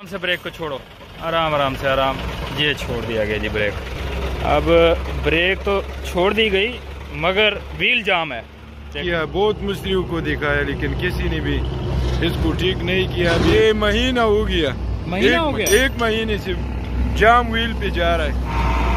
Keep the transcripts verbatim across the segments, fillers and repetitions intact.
से ब्रेक को छोड़ो, आराम आराम से, आराम। ये छोड़ दिया गया जी ब्रेक। अब ब्रेक तो छोड़ दी गई मगर व्हील जाम है। किया बहुत मिस्त्रियों को दिखाया लेकिन किसी ने भी इसको ठीक नहीं किया। ये महीना हो गया, महीना एक, हो गया एक महीने से जाम व्हील पे जा रहा है।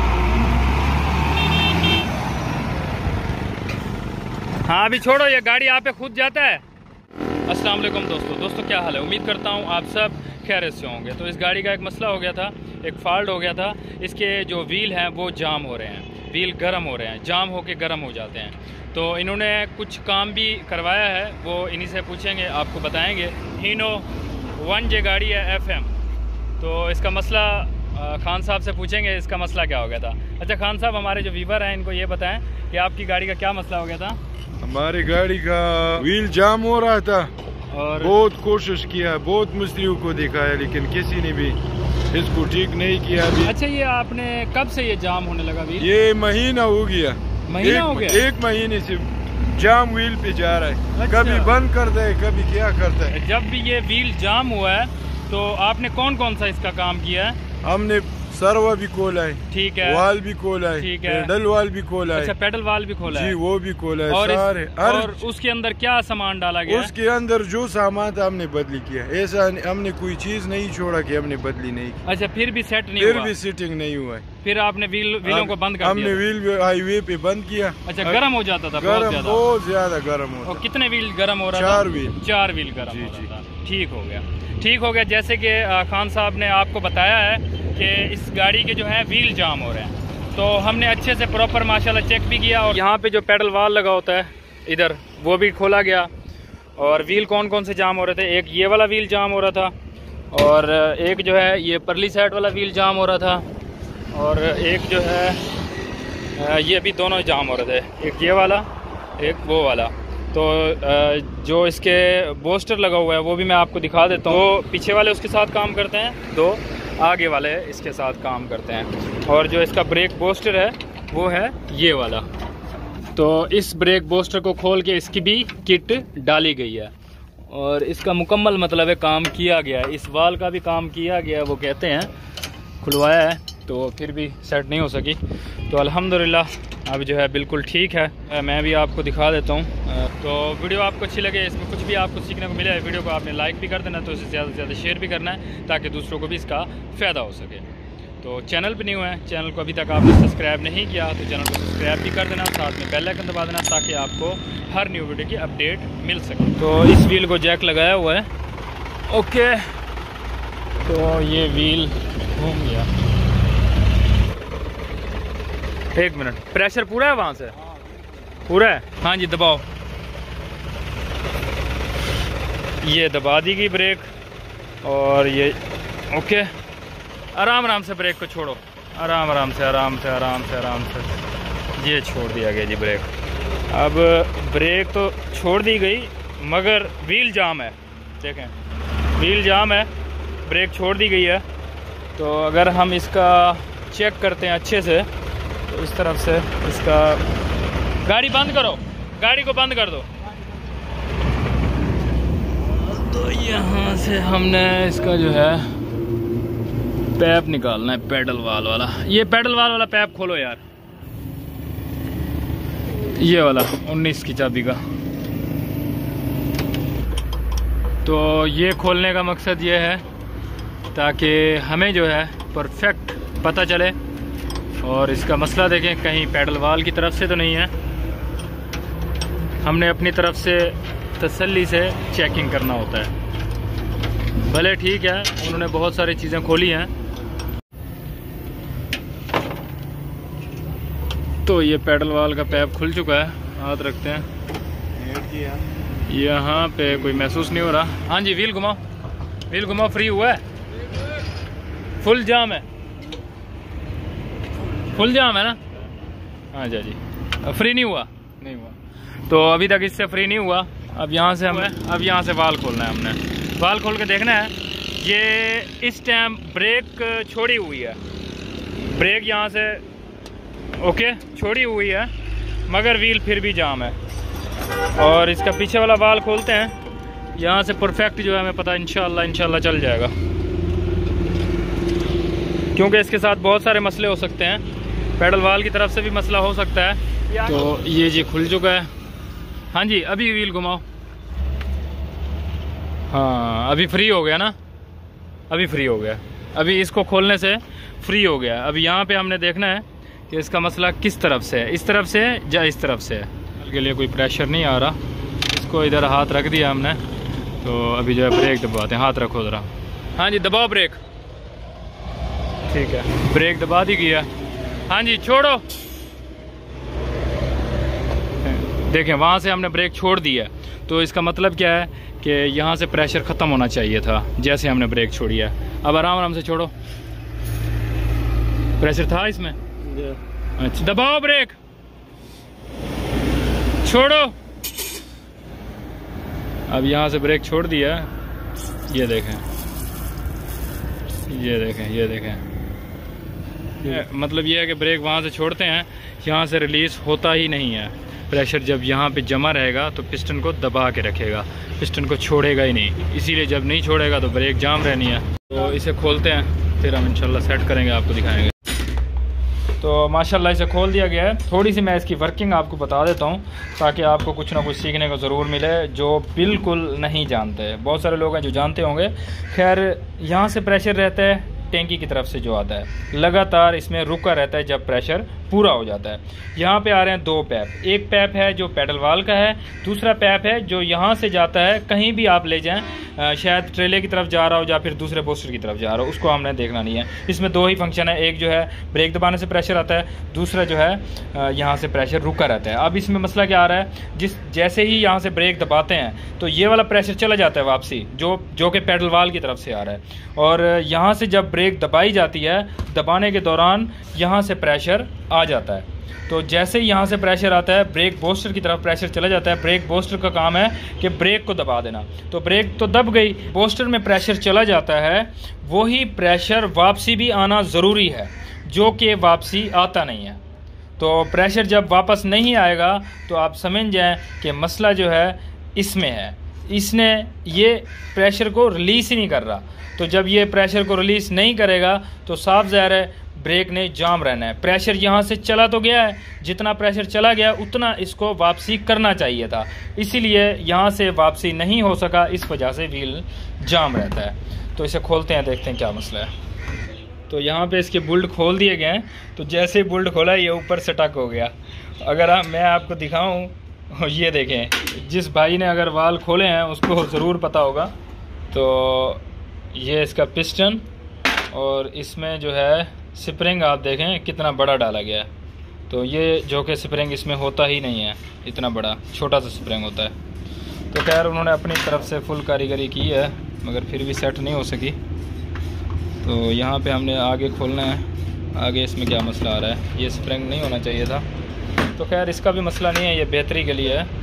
हाँ अभी छोड़ो, ये गाड़ी यहाँ पे खुद जाता है। अस्सलाम वालेकुम दोस्तों दोस्तों क्या हाल है? उम्मीद करता हूँ आप सब खैरियत से होंगे। तो इस गाड़ी का एक मसला हो गया था, एक फॉल्ट हो गया था। इसके जो व्हील हैं वो जाम हो रहे हैं, व्हील गर्म हो रहे हैं, जाम होके गर्म हो जाते हैं। तो इन्होंने कुछ काम भी करवाया है, वो इन्हीं से पूछेंगे, आपको बताएंगे। हीनो वन जे गाड़ी है एफ एम। तो इसका मसला खान साहब से पूछेंगे, इसका मसला क्या हो गया था। अच्छा खान साहब, हमारे जो व्यूवर हैं इनको ये बताएं कि आपकी गाड़ी का क्या मसला हो गया था। हमारी गाड़ी का व्हील जाम हो रहा था और बहुत कोशिश किया, बहुत मिस्त्रियों को दिखाया लेकिन किसी ने भी इसको ठीक नहीं किया। अभी अच्छा ये आपने कब से ये जाम होने लगा व्हील? ये महीना हो गया, महीना एक, हो गया एक महीने से जाम व्हील पे जा रहा है। अच्छा। कभी बंद करता है, कभी क्या करता है। जब भी ये व्हील जाम हुआ है तो आपने कौन कौन सा इसका काम किया है? हमने सरवा भी खोला है, ठीक है, वाल भी खोला है, ठीक है, पेडल वाल भी खोला है। अच्छा पेडल वाल भी खोला है जी, वो भी खोला है। और, सारे, इस, हर और उसके अंदर क्या सामान डाला गया? उसके अंदर जो सामान था हमने बदली किया। ऐसा हमने कोई चीज नहीं छोड़ा कि हमने बदली नहीं की। अच्छा फिर भी सेट नहीं फिर हुआ? भी सेटिंग नहीं हुआ है। फिर आपने व्हील व्हीलों को बंद कर हमने दिया? व्हील हाईवे पे बंद किया। अच्छा गर्म हो जाता था? गर्म, बहुत ज्यादा बहुत ज्यादा गर्म होता। और कितने व्हील गर्म हो रहा था? चार व्हील चार व्हील गर्म हो रहा था। ठीक हो गया, ठीक हो गया। जैसे कि खान साहब ने आपको बताया है कि इस गाड़ी के जो है व्हील जाम हो रहे हैं, तो हमने अच्छे से प्रॉपर माशाल्लाह चेक भी किया। और यहाँ पे जो पेडल वाल लगा होता है इधर, वो भी खोला गया। और व्हील कौन कौन से जाम हो रहे थे? एक ये वाला व्हील जाम हो रहा था, और एक जो है ये परली साइड वाला व्हील जाम हो रहा था, और एक जो है ये भी दोनों जाम हो रहे थे, एक ये वाला एक वो वाला। तो जो इसके बोस्टर लगा हुआ है वो भी मैं आपको दिखा देता हूँ। दो पीछे वाले उसके साथ काम करते हैं, दो आगे वाले इसके साथ काम करते हैं। और जो इसका ब्रेक बोस्टर है वो है ये वाला। तो इस ब्रेक बोस्टर को खोल के इसकी भी किट डाली गई है और इसका मुकम्मल मतलब है काम किया गया है। इस वाल का भी काम किया गया है, वो कहते हैं खुलवाया है, तो फिर भी सेट नहीं हो सकी। तो अल्हम्दुलिल्लाह अब जो है बिल्कुल ठीक है। मैं भी आपको दिखा देता हूँ। तो वीडियो आपको अच्छी लगे, इसमें कुछ भी आपको सीखने को मिले, वीडियो को आपने लाइक भी कर देना, तो इसे ज़्यादा से ज़्यादा शेयर भी करना है ताकि दूसरों को भी इसका फ़ायदा हो सके। तो चैनल पर नहीं हुआ है, चैनल को अभी तक आपने सब्सक्राइब नहीं किया तो चैनल को सब्सक्राइब भी कर देना, साथ में बेल आइकन दबा देना ताकि आपको हर न्यू वीडियो की अपडेट मिल सके। तो इस व्हील को जैक लगाया हुआ है, ओके। तो ये व्हील घूम गया। एक मिनट, प्रेशर पूरा है वहाँ से? पूरा है, हाँ जी दबाओ। ये दबा दी गई ब्रेक और ये ओके। आराम आराम से ब्रेक को छोड़ो, आराम आराम से, आराम से, आराम से, आराम से। ये छोड़ दिया गया जी ब्रेक। अब ब्रेक तो छोड़ दी गई मगर व्हील जाम है। देखें व्हील जाम है, ब्रेक छोड़ दी गई है। तो अगर हम इसका चेक करते हैं अच्छे से तो इस तरफ से इसका, गाड़ी बंद करो, गाड़ी को बंद कर दो। तो यहाँ से हमने इसका जो है पैप निकालना है, पेडल वाल वाला। ये पेडल वाल वाला पैप खोलो यार, ये वाला उन्नीस की चाबी का। तो ये खोलने का मकसद ये है ताकि हमें जो है परफेक्ट पता चले। और इसका मसला देखें, कहीं पेडल वाल की तरफ से तो नहीं है। हमने अपनी तरफ से तसल्ली से चेकिंग करना होता है। भले ठीक है उन्होंने बहुत सारी चीज़ें खोली हैं। तो ये पेडल वाल का पैप खुल चुका है, हाथ रखते हैं। यहाँ पे कोई महसूस नहीं हो रहा। हाँ जी व्हील घुमाओ, व्हील घुमाओ, फ्री हुआ है, फुल जाम है, फुल जाम है ना? हाँ जी जी, फ्री नहीं हुआ, नहीं हुआ। तो अभी तक इससे फ्री नहीं हुआ। अब यहाँ से हमें अब यहाँ से वाल खोलना है। हमने वाल खोल के देखना है। ये इस टाइम ब्रेक छोड़ी हुई है, ब्रेक यहाँ से ओके छोड़ी हुई है मगर व्हील फिर भी जाम है। और इसका पीछे वाला वाल खोलते हैं, यहाँ से परफेक्ट जो है हमें पता इंशाल्लाह इंशाल्लाह चल जाएगा। क्योंकि इसके साथ बहुत सारे मसले हो सकते हैं, पेडल वाल की तरफ से भी मसला हो सकता है। तो ये जी खुल चुका है। हाँ जी, अभी व्हील घुमाओ। हाँ अभी फ्री हो गया ना, अभी फ्री हो गया, अभी इसको खोलने से फ्री हो गया। अभी यहाँ पे हमने देखना है कि इसका मसला किस तरफ से है, इस तरफ से या इस तरफ से है। के लिए कोई प्रेशर नहीं आ रहा, इसको इधर हाथ रख दिया हमने, तो अभी जो है ब्रेक दबाते हैं। हाथ रखो ज़रा। हाँ जी दबाओ ब्रेक, ठीक है ब्रेक दबा दी गया। हाँ जी छोड़ो, देखें वहाँ से हमने ब्रेक छोड़ दिया, तो इसका मतलब क्या है कि यहाँ से प्रेशर ख़त्म होना चाहिए था जैसे हमने ब्रेक छोड़ी है। अब आराम आराम से छोड़ो, प्रेशर था इसमें। अच्छा दबाओ ब्रेक, छोड़ो। अब यहाँ से ब्रेक छोड़ दिया, ये देखें ये देखें ये देखें मतलब ये है कि ब्रेक वहाँ से छोड़ते हैं, यहाँ से रिलीज़ होता ही नहीं है। प्रेशर जब यहाँ पे जमा रहेगा तो पिस्टन को दबा के रखेगा, पिस्टन को छोड़ेगा ही नहीं, इसीलिए जब नहीं छोड़ेगा तो ब्रेक जाम रहनी है। तो इसे खोलते हैं, फिर हम इंशाल्लाह सेट करेंगे, आपको दिखाएंगे। तो माशाल्लाह इसे खोल दिया गया है। थोड़ी सी मैं इसकी वर्किंग आपको बता देता हूँ ताकि आपको कुछ ना कुछ सीखने को ज़रूर मिले जो बिल्कुल नहीं जानते। बहुत सारे लोग हैं जो जानते होंगे। खैर यहाँ से प्रेशर रहता है टैंकी की तरफ से जो आता है, लगातार इसमें रुका रहता है जब प्रेशर पूरा हो जाता है। यहाँ पे आ रहे हैं दो पैप, एक पैप है जो पेडल वाल का है, दूसरा पैप है जो यहाँ से जाता है, कहीं भी आप ले जाएं, शायद ट्रेले की तरफ जा रहा हो या फिर दूसरे बूस्टर की तरफ जा रहा हो, उसको हमने देखना नहीं है। इसमें दो ही फंक्शन है, एक जो है ब्रेक दबाने से प्रेशर आता है, दूसरा जो है यहाँ से प्रेशर रुका रहता है। अब इसमें मसला क्या आ रहा है, जिस जैसे ही यहाँ से ब्रेक दबाते हैं तो ये वाला प्रेशर चला जाता है वापसी, जो जो कि पेडल वाल की तरफ से आ रहा है, और यहाँ से जब ब्रेक दबाई जाती है, दबाने के दौरान यहाँ से प्रेशर आ जाता है। तो जैसे ही यहाँ से प्रेशर आता है ब्रेक बूस्टर की तरफ प्रेशर चला जाता है। ब्रेक बूस्टर का काम है कि ब्रेक को दबा देना, तो ब्रेक तो दब गई, बूस्टर में प्रेशर चला जाता है, वही प्रेशर वापसी भी आना ज़रूरी है, जो कि वापसी आता नहीं है। तो प्रेशर जब वापस नहीं आएगा तो आप समझ जाएं कि मसला जो है इसमें है, इसने ये प्रेशर को रिलीज़ ही नहीं कर रहा। तो जब ये प्रेशर को रिलीज़ नहीं करेगा तो साफ ज़ाहिर है ब्रेक ने जाम रहना है। प्रेशर यहाँ से चला तो गया है, जितना प्रेशर चला गया उतना इसको वापसी करना चाहिए था, इसीलिए यहाँ से वापसी नहीं हो सका, इस वजह से व्हील जाम रहता है। तो इसे खोलते हैं, देखते हैं क्या मसला है। तो यहाँ पे इसके बुल्ट खोल दिए गए हैं, तो जैसे ही बुल्ट खोला ये ऊपर से टक हो गया। अगर आप मैं आपको दिखाऊँ, ये देखें, जिस भाई ने अगर वाल खोले हैं उसको ज़रूर पता होगा। तो ये इसका पिस्टन और इसमें जो है स्प्रिंग आप देखें कितना बड़ा डाला गया है। तो ये जो कि स्प्रिंग इसमें होता ही नहीं है, इतना बड़ा, छोटा सा स्प्रिंग होता है। तो खैर उन्होंने अपनी तरफ से फुल कारीगरी की है, मगर फिर भी सेट नहीं हो सकी। तो यहाँ पे हमने आगे खोलना है, आगे इसमें क्या मसला आ रहा है, ये स्प्रिंग नहीं होना चाहिए था। तो खैर इसका भी मसला नहीं है, ये बेहतरी के लिए है।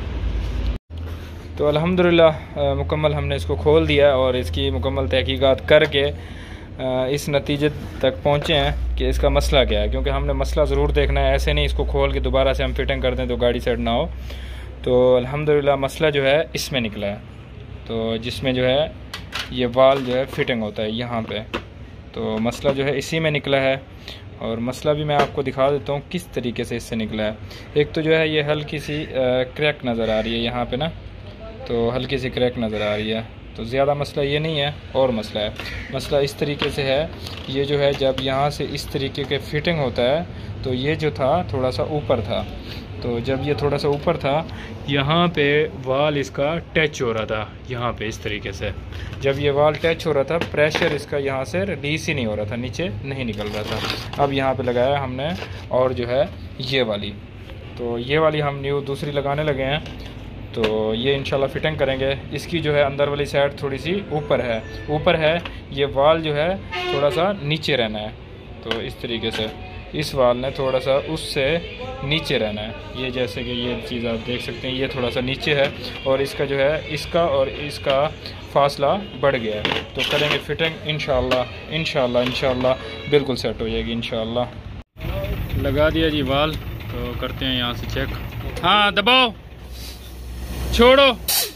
तो अल्हम्दुलिल्लाह मुकम्मल हमने इसको खोल दिया और इसकी मुकम्मल तहकीकात करके इस नतीजे तक पहुँचे हैं कि इसका मसला क्या है, क्योंकि हमने मसला ज़रूर देखना है, ऐसे नहीं इसको खोल के दोबारा से हम फिटिंग कर दें तो गाड़ी सेट ना हो। तो अल्हम्दुलिल्लाह मसला जो है इसमें निकला है, तो जिसमें जो है ये वाल जो है फिटिंग होता है यहाँ पे, तो मसला जो है इसी में निकला है। और मसला भी मैं आपको दिखा देता हूँ किस तरीके से इससे निकला है। एक तो जो है ये हल्की सी क्रैक नज़र आ रही है यहाँ पे ना, तो हल्की सी क्रैक नज़र आ रही है। तो ज़्यादा मसला ये नहीं है, और मसला है, मसला इस तरीके से है, ये जो है जब यहाँ से इस तरीके के फिटिंग होता है तो ये जो था थोड़ा सा ऊपर था, तो जब ये थोड़ा सा ऊपर था यहाँ पे वाल इसका टच हो रहा था, यहाँ पे इस तरीके से जब ये वाल टच हो रहा था प्रेशर इसका यहाँ से रिलीज ही नहीं हो रहा था, नीचे नहीं निकल रहा था। अब यहाँ पे लगाया हमने, और जो है ये वाली, तो ये वाली हम न्यू दूसरी लगाने लगे हैं। तो ये इंशाल्लाह फिटिंग करेंगे। इसकी जो है अंदर वाली साइड थोड़ी सी ऊपर है ऊपर है ये वाल जो है थोड़ा सा नीचे रहना है, तो इस तरीके से इस वाल ने थोड़ा सा उससे नीचे रहना है। ये जैसे कि ये चीज़ आप देख सकते हैं, ये थोड़ा सा नीचे है और इसका जो है इसका और इसका फासला बढ़ गया है। तो करेंगे फिटिंग इंशाल्लाह इंशाल्लाह इंशाल्लाह बिल्कुल सेट हो जाएगी इंशाल्लाह। लगा दिया जी वाल, तो करते हैं यहाँ से चेक। हाँ दबाओ, छोड़ो,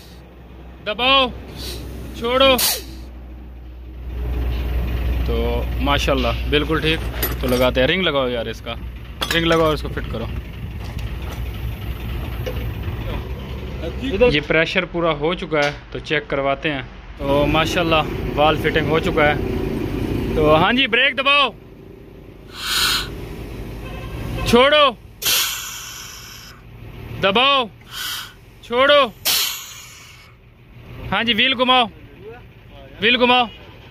दबाओ, छोड़ो। तो माशाल्लाह बिल्कुल ठीक। तो लगाते हैं, रिंग लगाओ यार, इसका रिंग लगाओ और इसको फिट करो। ये प्रेशर पूरा हो चुका है तो चेक करवाते हैं। तो माशाल्लाह वाल फिटिंग हो चुका है। तो हाँ जी, ब्रेक दबाओ, छोड़ो, दबाओ, छोड़ो। हाँ जी, व्हील घुमाओ, व्हील घुमाओ।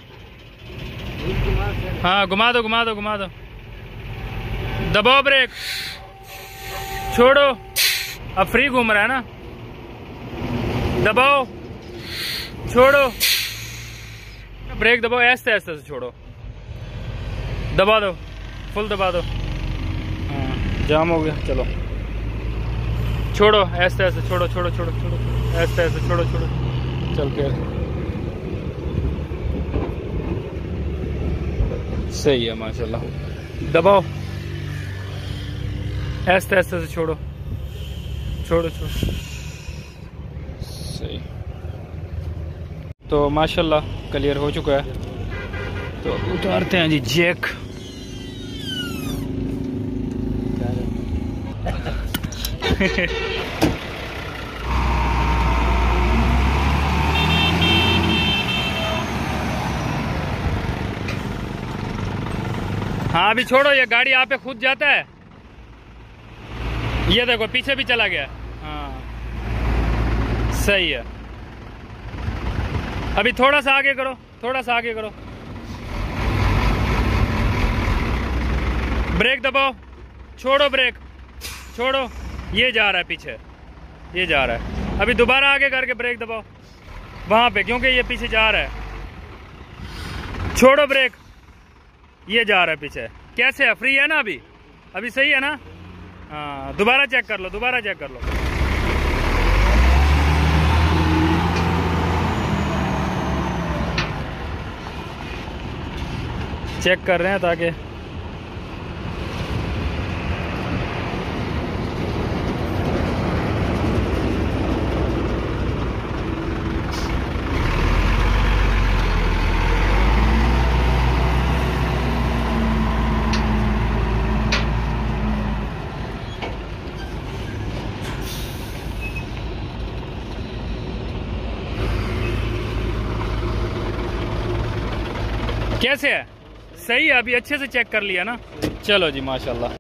हाँ घुमा दो, घुमा दो, घुमा दो। दबाओ ब्रेक, छोड़ो। अब फ्री घूम रहा है ना। दबाओ, छोड़ो, ब्रेक दबाओ, ऐसे ऐसे से छोड़ो, दबा दो, फुल दबा दो। हाँ जाम हो गया, चलो छोड़ो, ऐसे ऐसे छोड़ो, छोड़ो छोड़ो छोड़ो, ऐसे ऐसे छोड़ो छोड़ो, चल के सही है माशाल्लाह। दबाओ, ऐसे ऐसे से छोड़ो, छोड़ो छोड़ो, सही। तो माशाल्लाह क्लियर हो चुका है। तो उतारते हैं जी जैक। हाँ अभी छोड़ो, ये गाड़ी यहाँ पे खुद जाता है। ये देखो पीछे भी चला गया। हाँ सही है। अभी थोड़ा सा आगे करो, थोड़ा सा आगे करो, ब्रेक दबाओ, छोड़ो ब्रेक, छोड़ो। ये जा रहा है पीछे, ये जा रहा है। अभी दोबारा आगे करके ब्रेक दबाओ वहां पे, क्योंकि ये पीछे जा रहा है। छोड़ो ब्रेक, ये जा रहा है पीछे। कैसे है? फ्री है ना अभी? अभी सही है ना? हाँ दोबारा चेक कर लो, दोबारा चेक कर लो। चेक कर रहे हैं ताकि कैसे है? सही है, अभी अच्छे से चेक कर लिया ना। चलो जी माशाल्लाह।